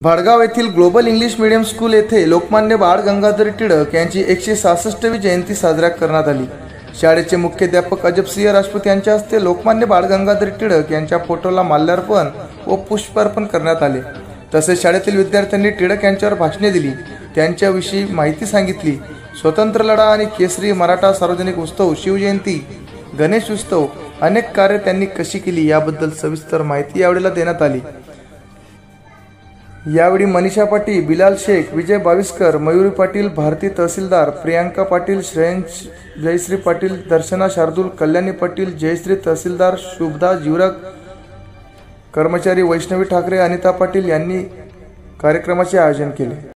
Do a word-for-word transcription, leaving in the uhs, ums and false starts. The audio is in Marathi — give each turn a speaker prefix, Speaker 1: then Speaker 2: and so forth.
Speaker 1: भाडगाव येथील ग्लोबल इंग्लिश मीडियम स्कूल येथे लोकमान्य बाळ गंगाधर टिळक यांची एकशे सहासष्टवी जयंती साजरा करण्यात आली। शाळेचे मुख्याध्यापक अजबसिंह राजपूत यांच्या हस्ते लोकमान्य बाळ गंगाधर टिळक यांच्या फोटोला माल्यार्पण व पुष्पार्पण करण्यात आले। तसेच शाळेतील विद्यार्थ्यांनी टिळक यांच्यावर भाषणे दिली, त्यांच्याविषयी माहिती सांगितली। स्वतंत्र लढा आणि केसरी मराठा सार्वजनिक उत्सव, शिवजयंती, गणेश उत्सव अनेक कार्य त्यांनी कशी केली याबद्दल सविस्तर माहिती यावेळेला देण्यात आली। यावेळी मनीषा पाटील, बिलाल शेख, विजय बाविस्कर, मयुरी पाटील, भारती तहसीलदार, प्रियांका पाटील, श्रेयंश जयश्री पाटील, दर्शना शार्दूल, कल्याणी पाटील, जयश्री तहसीलदार, शुभदा जीवरग, कर्मचारी वैष्णवी ठाकरे, अनिता पाटील यांनी कार्यक्रमाचे आयोजन केले।